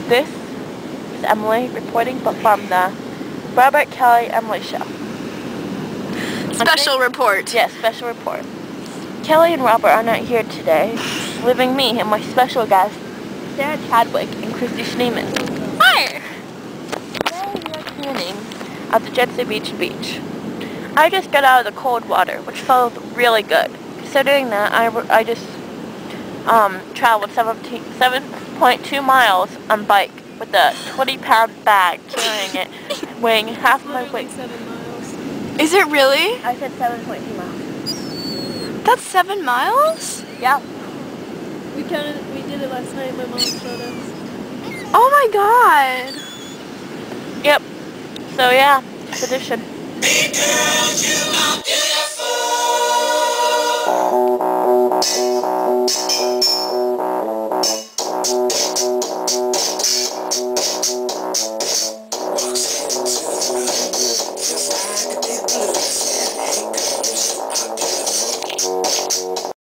This is Emily reporting, but from the Robert, Kelly, Emily show. Special report. Yes, special report. Kelly and Robert are not here today, leaving me and my special guests, Sarah Chadwick and Christy Schneeman. Hi! Today we are cleaning at the Jet Beach. I just got out of the cold water, which felt really good. Considering that I just traveled 7.2 miles on bike with a 20-pound bag carrying it, weighing half my weight. 7 miles. Is it really? I said 7.2 miles. That's 7 miles? Yeah. We did it last night. My mom showed us. Oh my god. Yep. So yeah, tradition. Big girl, you are beautiful. Walks into the room, feels like a big blue.